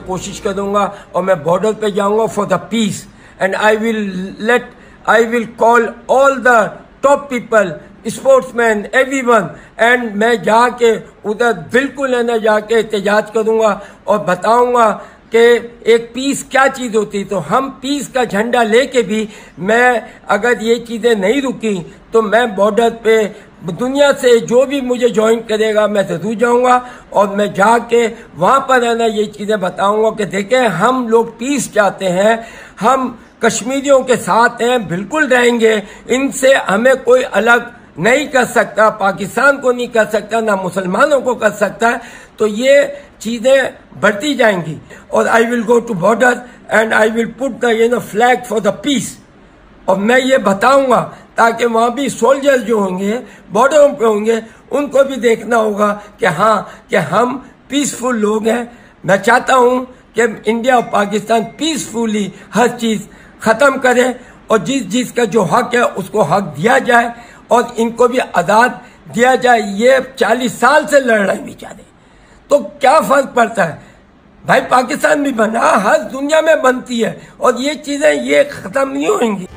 कोशिश करूंगा और मैं बॉर्डर पे जाऊंगा for the peace and I will call all the top people, sportsman, everyone, and मैं जाके उधर बिल्कुल है ना जाके एहतजाज करूंगा और बताऊंगा कि एक पीस क्या चीज होती। तो हम पीस का झंडा लेके भी मैं अगर ये चीजें नहीं रुकी तो मैं बॉर्डर पे दुनिया से जो भी मुझे ज्वाइन करेगा मैं जरूर जाऊंगा और मैं जाके वहां पर है ना ये चीजें बताऊंगा कि देखें हम लोग पीस चाहते हैं, हम कश्मीरियों के साथ हैं, बिल्कुल रहेंगे, इनसे हमें कोई अलग नहीं कर सकता, पाकिस्तान को नहीं कर सकता, ना मुसलमानों को कर सकता है। तो ये चीजें बढ़ती जाएंगी और I will go to border and I will put the flag for the peace. और मैं ये बताऊंगा ताकि वहां भी सोल्जर्स जो होंगे बॉर्डरों पे होंगे उनको भी देखना होगा कि हाँ कि हम पीसफुल लोग हैं। मैं चाहता हूं कि इंडिया और पाकिस्तान पीसफुली हर चीज खत्म करे और जिस का जो हक है उसको हक दिया जाए और इनको भी आजाद दिया जाए। ये 40 साल से लड़ रहे हैं बेचारे, तो क्या फर्क पड़ता है भाई, पाकिस्तान भी बना, हर दुनिया में बनती है और ये चीजें ये खत्म नहीं होंगी।